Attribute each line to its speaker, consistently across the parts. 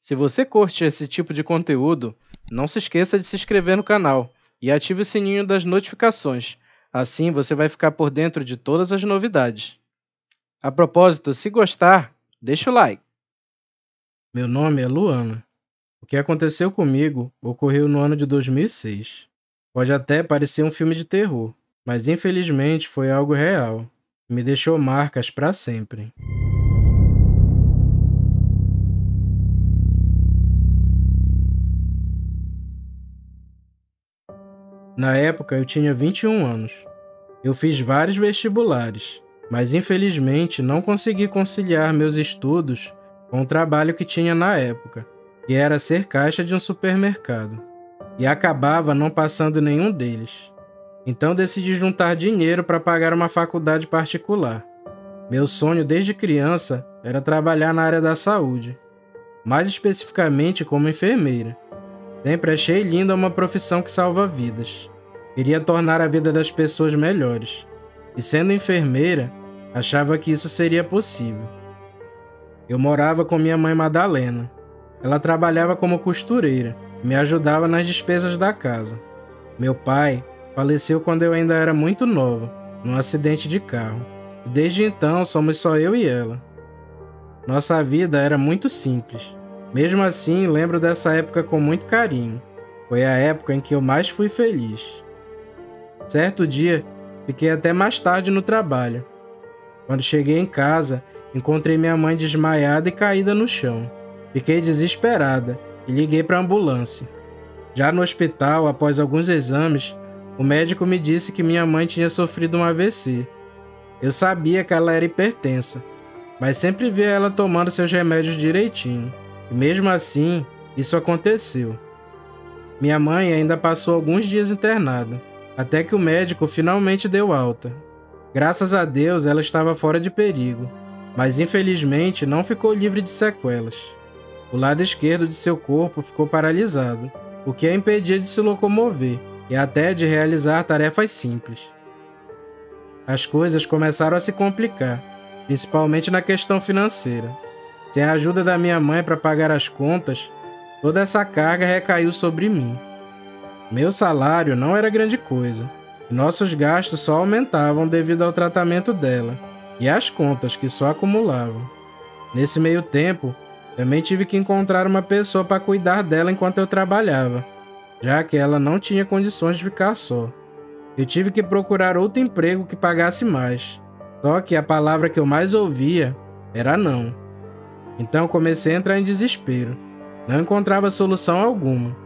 Speaker 1: Se você curte esse tipo de conteúdo, não se esqueça de se inscrever no canal e ative o sininho das notificações. Assim você vai ficar por dentro de todas as novidades. A propósito, se gostar, deixa o like. Meu nome é Luana. O que aconteceu comigo ocorreu no ano de 2006. Pode até parecer um filme de terror, mas infelizmente foi algo real. Me deixou marcas para sempre. Na época eu tinha 21 anos. Eu fiz vários vestibulares, mas infelizmente não consegui conciliar meus estudos com o trabalho que tinha na época, que era ser caixa de um supermercado, e acabava não passando nenhum deles. Então decidi juntar dinheiro para pagar uma faculdade particular. Meu sonho desde criança era trabalhar na área da saúde, mais especificamente como enfermeira. Sempre achei linda uma profissão que salva vidas. Queria tornar a vida das pessoas melhores. E sendo enfermeira, achava que isso seria possível. Eu morava com minha mãe Madalena. Ela trabalhava como costureira e me ajudava nas despesas da casa. Meu pai faleceu quando eu ainda era muito nova, num acidente de carro. E desde então somos só eu e ela. Nossa vida era muito simples. Mesmo assim, lembro dessa época com muito carinho. Foi a época em que eu mais fui feliz. Certo dia, fiquei até mais tarde no trabalho. Quando cheguei em casa, encontrei minha mãe desmaiada e caída no chão. Fiquei desesperada e liguei para a ambulância. Já no hospital, após alguns exames, o médico me disse que minha mãe tinha sofrido um AVC. Eu sabia que ela era hipertensa, mas sempre via ela tomando seus remédios direitinho. E mesmo assim, isso aconteceu. Minha mãe ainda passou alguns dias internada, até que o médico finalmente deu alta. Graças a Deus, ela estava fora de perigo, mas infelizmente não ficou livre de sequelas. O lado esquerdo de seu corpo ficou paralisado, o que a impedia de se locomover e até de realizar tarefas simples. As coisas começaram a se complicar, principalmente na questão financeira. Sem a ajuda da minha mãe para pagar as contas, toda essa carga recaiu sobre mim. Meu salário não era grande coisa, e nossos gastos só aumentavam devido ao tratamento dela, e às contas que só acumulavam. Nesse meio tempo, também tive que encontrar uma pessoa para cuidar dela enquanto eu trabalhava, já que ela não tinha condições de ficar só. Eu tive que procurar outro emprego que pagasse mais, só que a palavra que eu mais ouvia era não. Então comecei a entrar em desespero. Não encontrava solução alguma.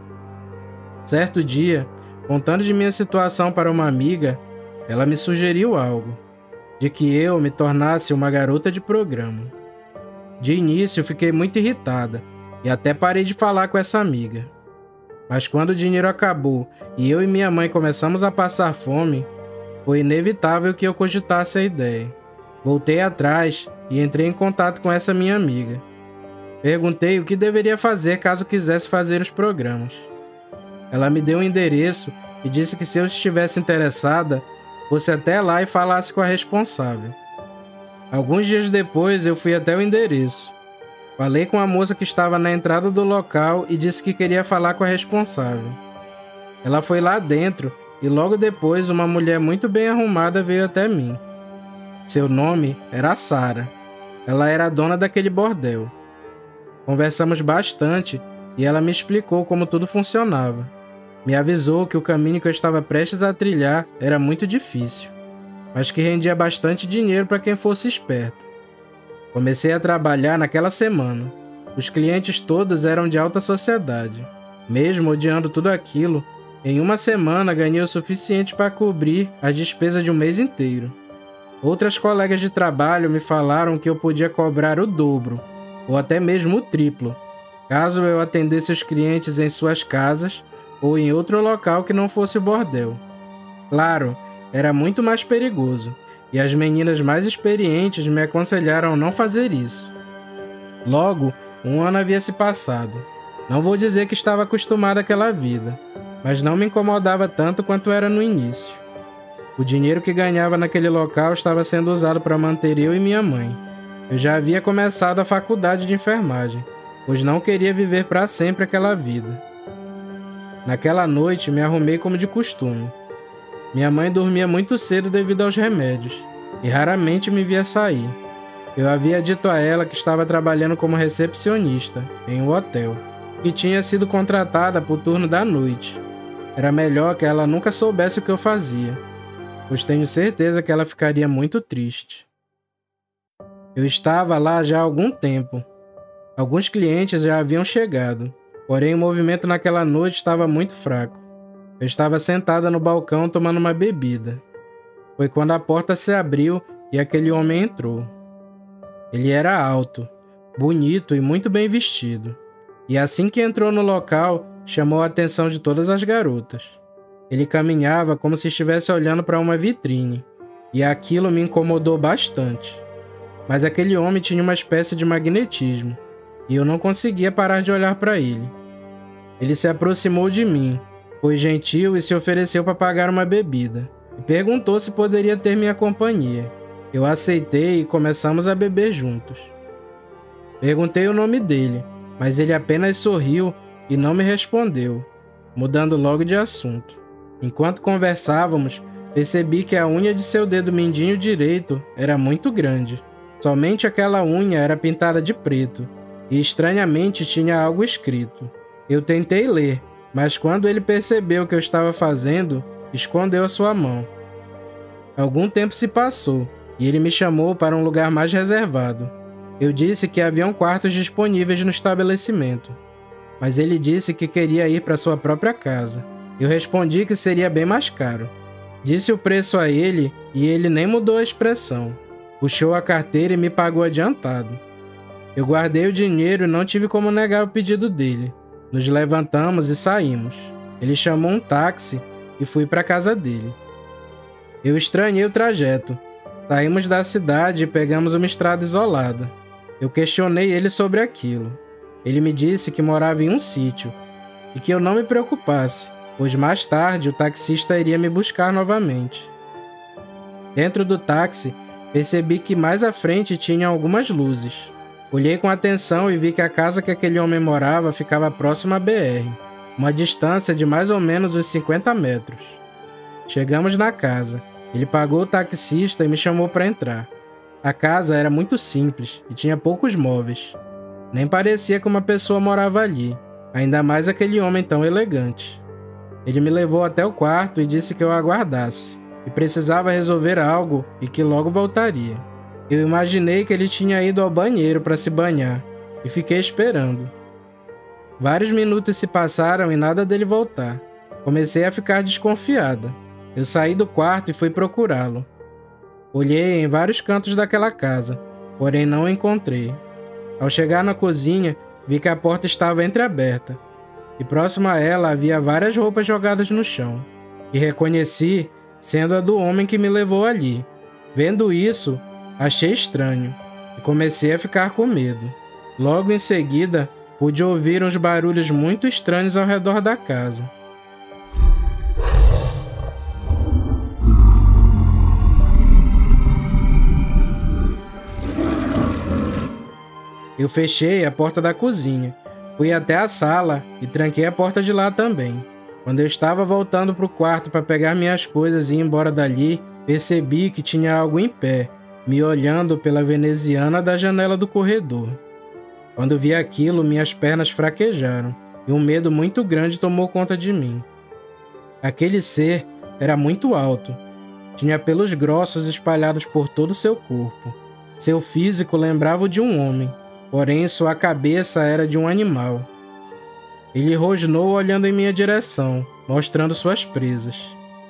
Speaker 1: Certo dia, contando de minha situação para uma amiga, ela me sugeriu algo, de que eu me tornasse uma garota de programa. De início fiquei muito irritada e até parei de falar com essa amiga. Mas quando o dinheiro acabou e eu e minha mãe começamos a passar fome, foi inevitável que eu cogitasse a ideia. Voltei atrás e entrei em contato com essa minha amiga. Perguntei o que deveria fazer caso quisesse fazer os programas. Ela me deu um endereço e disse que se eu estivesse interessada, fosse até lá e falasse com a responsável. Alguns dias depois eu fui até o endereço. Falei com a moça que estava na entrada do local e disse que queria falar com a responsável. Ela foi lá dentro e logo depois uma mulher muito bem arrumada veio até mim. Seu nome era Sara. Ela era a dona daquele bordel. Conversamos bastante e ela me explicou como tudo funcionava. Me avisou que o caminho que eu estava prestes a trilhar era muito difícil, mas que rendia bastante dinheiro para quem fosse esperto. Comecei a trabalhar naquela semana. Os clientes todos eram de alta sociedade. Mesmo odiando tudo aquilo, em uma semana ganhei o suficiente para cobrir as despesas de um mês inteiro. Outras colegas de trabalho me falaram que eu podia cobrar o dobro, ou até mesmo o triplo, caso eu atendesse os clientes em suas casas ou em outro local que não fosse o bordel. Claro, era muito mais perigoso, e as meninas mais experientes me aconselharam a não fazer isso. Logo, um ano havia se passado. Não vou dizer que estava acostumado àquela vida, mas não me incomodava tanto quanto era no início. O dinheiro que ganhava naquele local estava sendo usado para manter eu e minha mãe. Eu já havia começado a faculdade de enfermagem, pois não queria viver para sempre aquela vida. Naquela noite, me arrumei como de costume. Minha mãe dormia muito cedo devido aos remédios, e raramente me via sair. Eu havia dito a ela que estava trabalhando como recepcionista em um hotel, e tinha sido contratada para o turno da noite. Era melhor que ela nunca soubesse o que eu fazia, pois tenho certeza que ela ficaria muito triste. Eu estava lá já há algum tempo. Alguns clientes já haviam chegado, porém o movimento naquela noite estava muito fraco. Eu estava sentada no balcão tomando uma bebida. Foi quando a porta se abriu e aquele homem entrou. Ele era alto, bonito e muito bem vestido. E assim que entrou no local, chamou a atenção de todas as garotas. Ele caminhava como se estivesse olhando para uma vitrine, e aquilo me incomodou bastante. Mas aquele homem tinha uma espécie de magnetismo, e eu não conseguia parar de olhar para ele. Ele se aproximou de mim, foi gentil e se ofereceu para pagar uma bebida, e perguntou se poderia ter minha companhia. Eu aceitei e começamos a beber juntos. Perguntei o nome dele, mas ele apenas sorriu e não me respondeu, mudando logo de assunto. Enquanto conversávamos, percebi que a unha de seu dedo mindinho direito era muito grande. Somente aquela unha era pintada de preto, e estranhamente tinha algo escrito. Eu tentei ler, mas quando ele percebeu o que eu estava fazendo, escondeu a sua mão. Algum tempo se passou, e ele me chamou para um lugar mais reservado. Eu disse que haviam quartos disponíveis no estabelecimento, mas ele disse que queria ir para sua própria casa. Eu respondi que seria bem mais caro. Disse o preço a ele e ele nem mudou a expressão. Puxou a carteira e me pagou adiantado. Eu guardei o dinheiro e não tive como negar o pedido dele. Nos levantamos e saímos. Ele chamou um táxi e fui para a casa dele. Eu estranhei o trajeto. Saímos da cidade e pegamos uma estrada isolada. Eu questionei ele sobre aquilo. Ele me disse que morava em um sítio e que eu não me preocupasse, pois mais tarde o taxista iria me buscar novamente. Dentro do táxi, percebi que mais à frente tinha algumas luzes. Olhei com atenção e vi que a casa que aquele homem morava ficava próxima à BR, uma distância de mais ou menos uns 50 metros. Chegamos na casa. Ele pagou o taxista e me chamou para entrar. A casa era muito simples e tinha poucos móveis. Nem parecia que uma pessoa morava ali, ainda mais aquele homem tão elegante. Ele me levou até o quarto e disse que eu aguardasse, e precisava resolver algo e que logo voltaria. Eu imaginei que ele tinha ido ao banheiro para se banhar, e fiquei esperando. Vários minutos se passaram e nada dele voltar. Comecei a ficar desconfiada. Eu saí do quarto e fui procurá-lo. Olhei em vários cantos daquela casa, porém não o encontrei. Ao chegar na cozinha, vi que a porta estava entreaberta, e próximo a ela havia várias roupas jogadas no chão, e reconheci sendo a do homem que me levou ali. Vendo isso, achei estranho, e comecei a ficar com medo. Logo em seguida, pude ouvir uns barulhos muito estranhos ao redor da casa. Eu fechei a porta da cozinha, fui até a sala e tranquei a porta de lá também. Quando eu estava voltando para o quarto para pegar minhas coisas e ir embora dali, percebi que tinha algo em pé, me olhando pela veneziana da janela do corredor. Quando vi aquilo, minhas pernas fraquejaram e um medo muito grande tomou conta de mim. Aquele ser era muito alto, tinha pelos grossos espalhados por todo o seu corpo. Seu físico lembrava o de um homem, porém sua cabeça era de um animal. Ele rosnou olhando em minha direção, mostrando suas presas.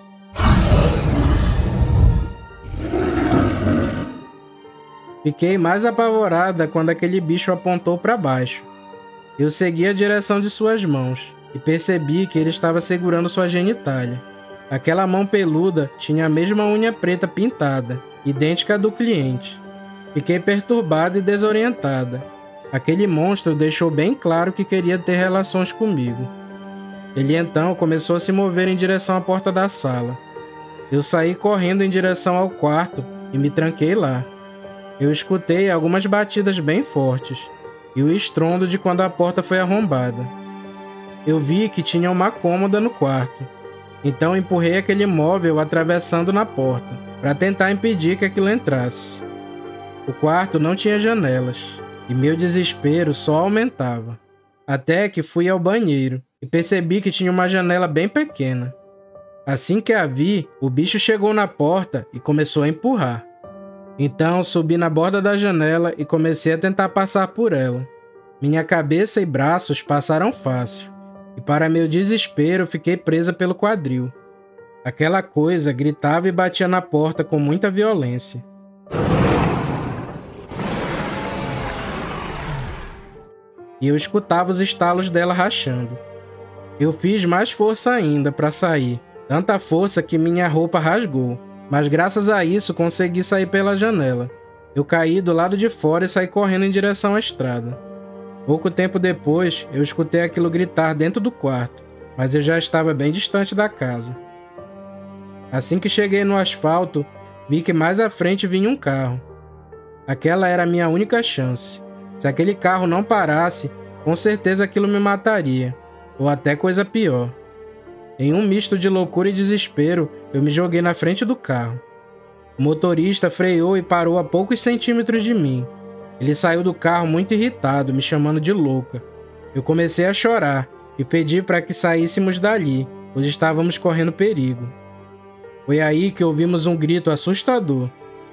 Speaker 1: Fiquei mais apavorada quando aquele bicho apontou para baixo. Eu segui a direção de suas mãos e percebi que ele estava segurando sua genitália. Aquela mão peluda tinha a mesma unha preta pintada, idêntica à do cliente. Fiquei perturbada e desorientada. Aquele monstro deixou bem claro que queria ter relações comigo. Ele então começou a se mover em direção à porta da sala. Eu saí correndo em direção ao quarto e me tranquei lá. Eu escutei algumas batidas bem fortes, e o estrondo de quando a porta foi arrombada. Eu vi que tinha uma cômoda no quarto, então empurrei aquele móvel atravessando na porta, para tentar impedir que aquilo entrasse. O quarto não tinha janelas, e meu desespero só aumentava. Até que fui ao banheiro e percebi que tinha uma janela bem pequena. Assim que a vi, o bicho chegou na porta e começou a empurrar. Então subi na borda da janela e comecei a tentar passar por ela. Minha cabeça e braços passaram fácil, e para meu desespero fiquei presa pelo quadril. Aquela coisa gritava e batia na porta com muita violência. E eu escutava os estalos dela rachando. Eu fiz mais força ainda para sair, tanta força que minha roupa rasgou, mas graças a isso consegui sair pela janela. Eu caí do lado de fora e saí correndo em direção à estrada. Pouco tempo depois, eu escutei aquilo gritar dentro do quarto, mas eu já estava bem distante da casa. Assim que cheguei no asfalto, vi que mais à frente vinha um carro. Aquela era a minha única chance. Se aquele carro não parasse, com certeza aquilo me mataria, ou até coisa pior. Em um misto de loucura e desespero, eu me joguei na frente do carro. O motorista freou e parou a poucos centímetros de mim. Ele saiu do carro muito irritado, me chamando de louca. Eu comecei a chorar e pedi para que saíssemos dali, pois estávamos correndo perigo. Foi aí que ouvimos um grito assustador.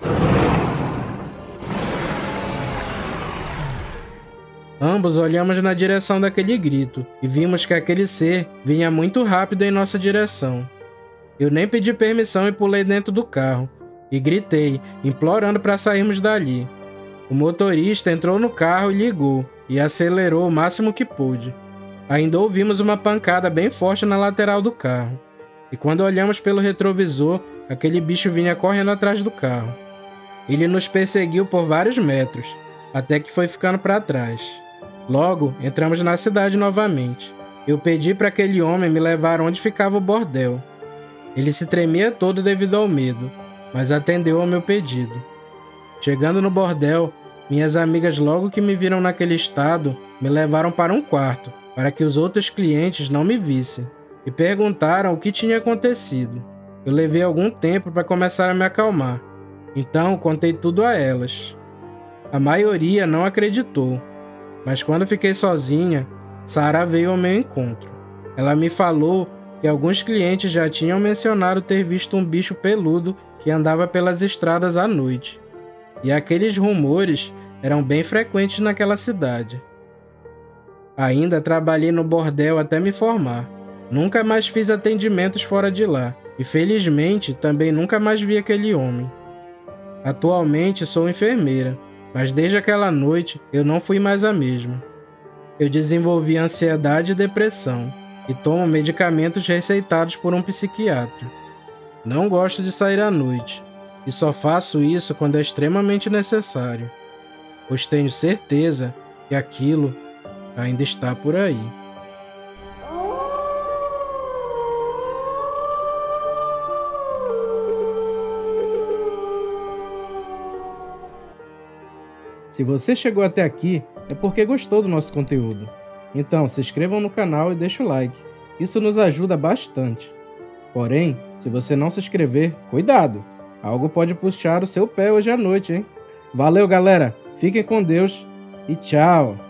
Speaker 1: Ambos olhamos na direção daquele grito e vimos que aquele ser vinha muito rápido em nossa direção. Eu nem pedi permissão e pulei dentro do carro e gritei, implorando para sairmos dali. O motorista entrou no carro e ligou e acelerou o máximo que pôde. Ainda ouvimos uma pancada bem forte na lateral do carro. E quando olhamos pelo retrovisor, aquele bicho vinha correndo atrás do carro. Ele nos perseguiu por vários metros, até que foi ficando para trás. Logo, entramos na cidade novamente. Eu pedi para aquele homem me levar onde ficava o bordel. Ele se tremia todo devido ao medo, mas atendeu ao meu pedido. Chegando no bordel, minhas amigas, logo que me viram naquele estado, me levaram para um quarto, para que os outros clientes não me vissem, e perguntaram o que tinha acontecido. Eu levei algum tempo para começar a me acalmar, então contei tudo a elas. A maioria não acreditou, mas quando fiquei sozinha, Sara veio ao meu encontro. Ela me falou que alguns clientes já tinham mencionado ter visto um bicho peludo que andava pelas estradas à noite, e aqueles rumores eram bem frequentes naquela cidade. Ainda trabalhei no bordel até me formar. Nunca mais fiz atendimentos fora de lá, e felizmente também nunca mais vi aquele homem. Atualmente sou enfermeira, mas desde aquela noite eu não fui mais a mesma. Eu desenvolvi ansiedade e depressão, e tomo medicamentos receitados por um psiquiatra. Não gosto de sair à noite, e só faço isso quando é extremamente necessário, pois tenho certeza que aquilo ainda está por aí. Se você chegou até aqui, é porque gostou do nosso conteúdo. Então, se inscrevam no canal e deixe o like. Isso nos ajuda bastante. Porém, se você não se inscrever, cuidado! Algo pode puxar o seu pé hoje à noite, hein? Valeu, galera! Fiquem com Deus e tchau!